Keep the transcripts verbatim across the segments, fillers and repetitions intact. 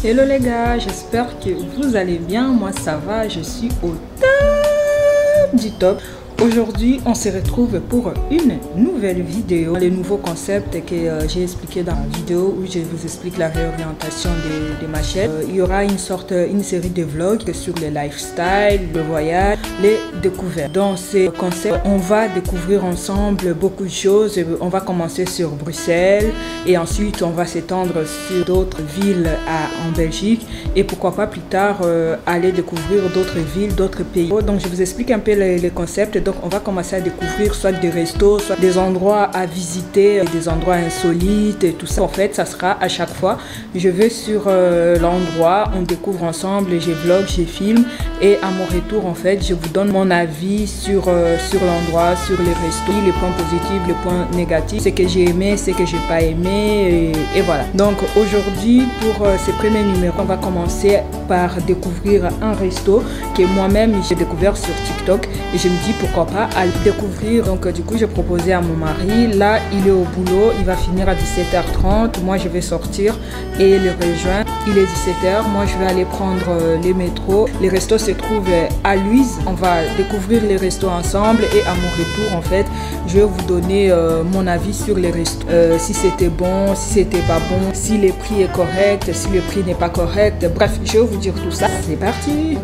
Hello les gars, j'espère que vous allez bien. Moi ça va, je suis au top du top. Aujourd'hui, on se retrouve pour une nouvelle vidéo. Les nouveaux concepts que euh, j'ai expliqué dans la vidéo où je vous explique la réorientation de, de ma chaîne. Euh, il y aura une sorte, une série de vlogs sur le lifestyle, le voyage, les découvertes. Dans ces concepts, on va découvrir ensemble beaucoup de choses. On va commencer sur Bruxelles et ensuite on va s'étendre sur d'autres villes à, en Belgique et pourquoi pas plus tard euh, aller découvrir d'autres villes, d'autres pays. Donc je vous explique un peu les, les concepts. Donc on va commencer à découvrir soit des restos, soit des endroits à visiter, des endroits insolites et tout ça. En fait, ça sera à chaque fois. Je vais sur euh, l'endroit, on découvre ensemble, je vlog, je filme et à mon retour, en fait, je vous donne mon avis sur, euh, sur l'endroit, sur les restos, les points positifs, les points négatifs, ce que j'ai aimé, ce que j'ai pas aimé et, et voilà. Donc aujourd'hui, pour euh, ces premiers numéros, on va commencer par découvrir un resto que moi-même j'ai découvert sur TikTok et je me dis pourquoi pas à le découvrir. Donc du coup j'ai proposé à mon mari, là il est au boulot, il va finir à dix-sept heures trente, moi je vais sortir et le rejoindre. Il est dix-sept heures, moi je vais aller prendre euh, les métros. Les restos se trouvent à Luynes, on va découvrir les restos ensemble et à mon retour en fait je vais vous donner euh, mon avis sur les restos, euh, si c'était bon, si c'était pas bon, si le prix est correct, si le prix n'est pas correct, bref je vais vous dire tout ça. C'est parti.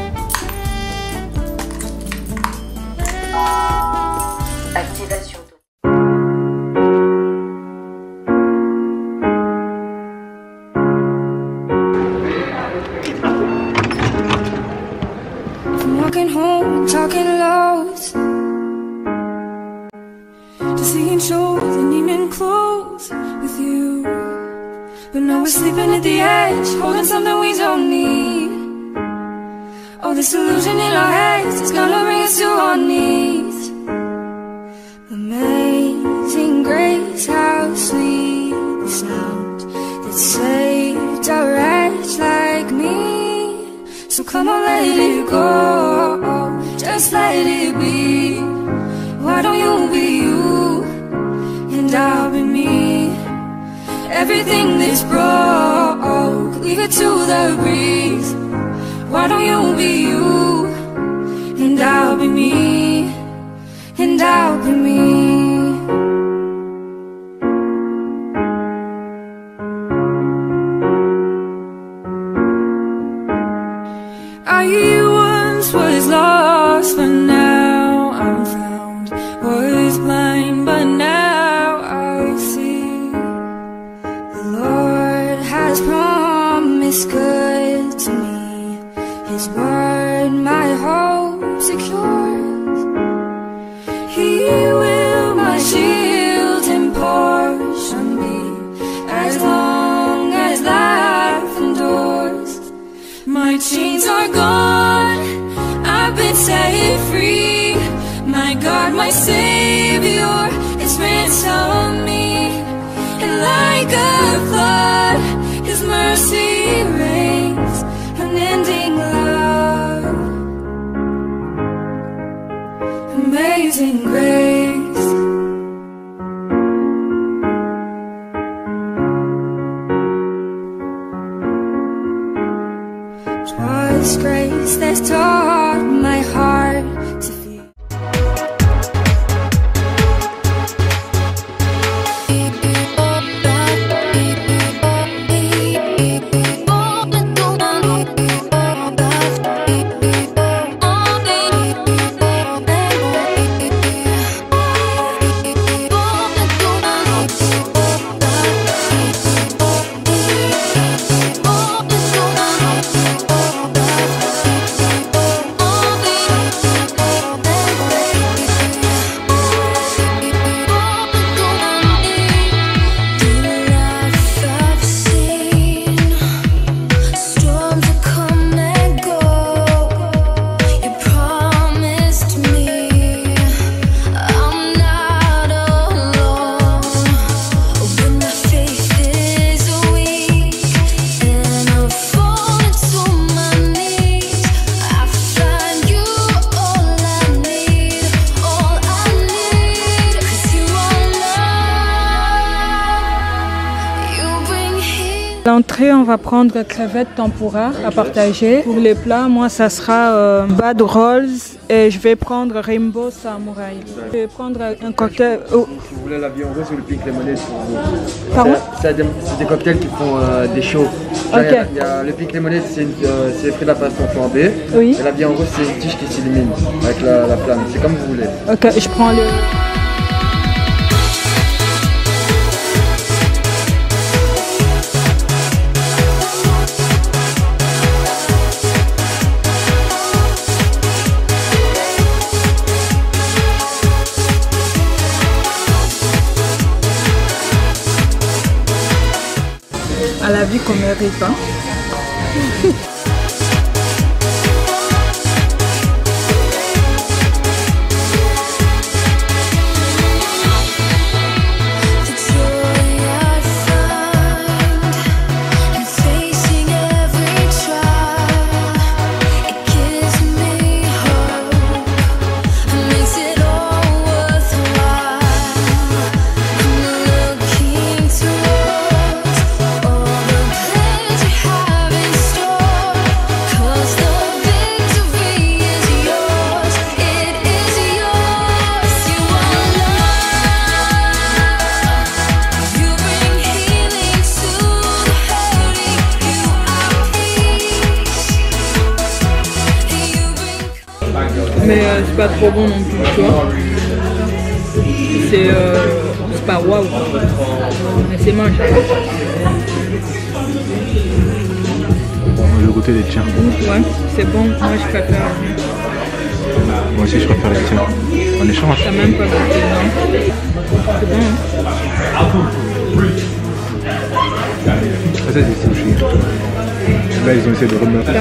Activation. Walking home, talking lows, to seeing shows and evening clothes with you. But now we're sleeping at the edge, holding something we don't need. Oh, this illusion in our heads is gonna bring us to our knees. Amazing grace, how sweet the sound that saved a wretch like me. So come on, let it go, just let it be. Why don't you be you, and I'll be me. Everything that's broke, leave it to the breeze. Why don't you be you, and I'll be me, and I'll be me. I once was lost, but now I'm found. Was blind, but now I see. The Lord has promised good to me. His word my hope secures. He will my shield and portion be, as long as life endures. My chains are gone, I've been set free. My God, my Savior, has ransomed me. And like a flood, His mercy reigns, unending love, amazing grace. Twas grace that taught my heart to feel. entrée, on va prendre crevettes tempura à partager. Pour les plats, moi, ça sera euh, bad rolls et je vais prendre rainbow samouraï. Je vais prendre un cocktail. Oh. Si vous voulez la vie en rose ou le pink lemonade pour vous. Pardon? C'est des, des cocktails qui font euh, des shows. Ok. Il y a, il y a le pink lemonade, c'est euh, fruits de la passion flambée. Oui. Et la vie en rose, c'est une tige qui s'illumine avec la, la flamme. C'est comme vous voulez. Ok, je prends le... À la vie qu'on mérite, hein. Mais euh, c'est pas trop bon non plus, tu vois. C'est euh, c'est pas waouh, mais c'est moche. Le goûter des tiens. Ouais, c'est bon, moi je préfère. Moi aussi je préfère les tiens. On échange. T'as même pas goûté, non? C'est bon, hein? Ça c'est des sushis. Là ils ont essayé de remettre.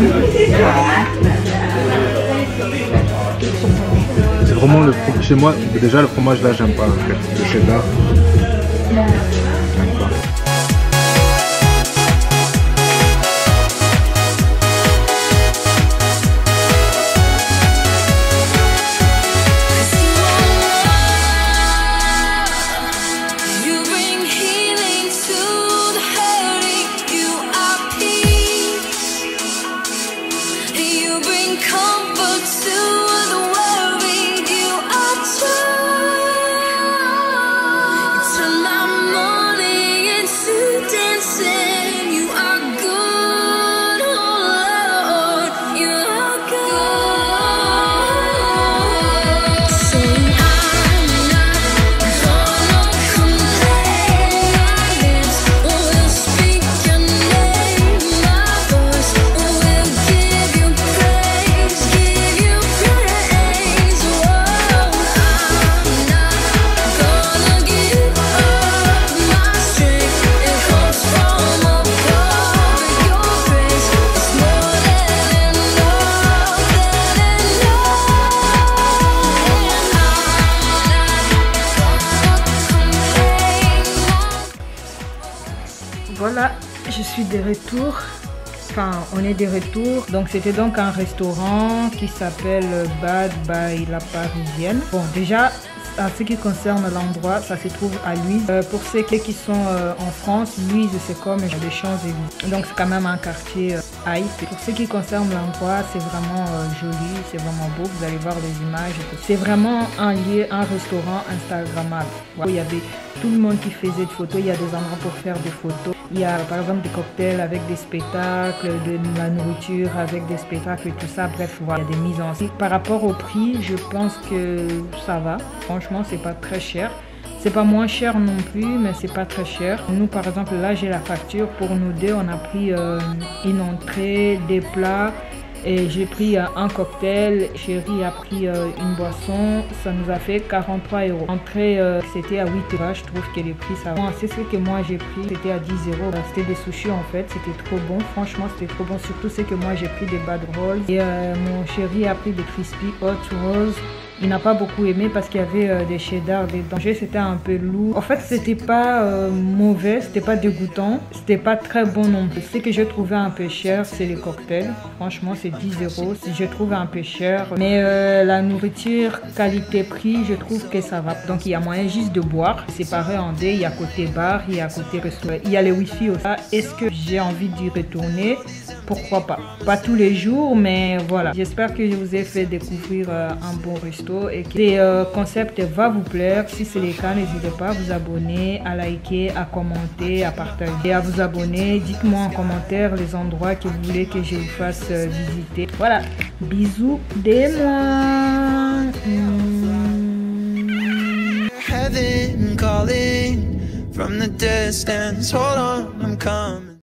C'est vraiment le chez moi, déjà le fromage là j'aime pas, le cheddar. J'aime pas. Voilà, je suis de retour. Enfin, on est de retour. Donc, c'était donc un restaurant qui s'appelle Bad by La Parisienne. Bon, déjà, en ce qui concerne l'endroit, ça se trouve à Louise. Euh, pour ceux qui sont euh, en France, Louise, c'est comme les Champs-Élysées. Donc, c'est quand même un quartier euh, hype. Pour ce qui concerne l'endroit, c'est vraiment euh, joli, c'est vraiment beau. Vous allez voir les images. C'est vraiment un lieu, un restaurant Instagrammable. Voilà. Il y avait tout le monde qui faisait des photos. Il y a des endroits pour faire des photos. Il y a par exemple des cocktails avec des spectacles, de la nourriture avec des spectacles et tout ça. Bref, voilà, il y a des mises en scène. Par rapport au prix, je pense que ça va. Franchement, c'est pas très cher. C'est pas moins cher non plus, mais c'est pas très cher. Nous, par exemple, là, j'ai la facture. Pour nous deux, on a pris euh, une entrée, des plats. Et j'ai pris euh, un cocktail, Chérie a pris euh, une boisson, ça nous a fait quarante-trois euros. Entrée, euh, c'était à huit euros, je trouve que les prix ça va. C'est ce que moi j'ai pris, c'était à dix euros. C'était des sushis en fait, c'était trop bon, franchement c'était trop bon. Surtout c'est que moi j'ai pris des bad rolls et euh, mon chéri a pris des crispy hot rolls. Il n'a pas beaucoup aimé parce qu'il y avait euh, des cheddar dedans. C'était un peu lourd. En fait, c'était pas euh, mauvais, c'était pas dégoûtant, c'était pas très bon non plus. Ce que j'ai trouvé un peu cher, c'est les cocktails. Franchement, c'est dix euros. Je trouve un peu cher. Mais euh, la nourriture qualité-prix, je trouve que ça va. Donc, il y a moyen juste de boire. Séparé en deux, il y a côté bar, il y a côté restaurant. Il y a les wifi aussi. Est-ce que j'ai envie d'y retourner? Pourquoi pas? Pas tous les jours, mais voilà. J'espère que je vous ai fait découvrir euh, un bon resto et que ce euh, concept va vous plaire. Si c'est le cas, n'hésitez pas à vous abonner, à liker, à commenter, à partager et à vous abonner. Dites-moi en commentaire les endroits que vous voulez que je vous fasse euh, visiter. Voilà. Bisous de moi. Mmh. Heaven calling from the distance. Hold on, I'm coming.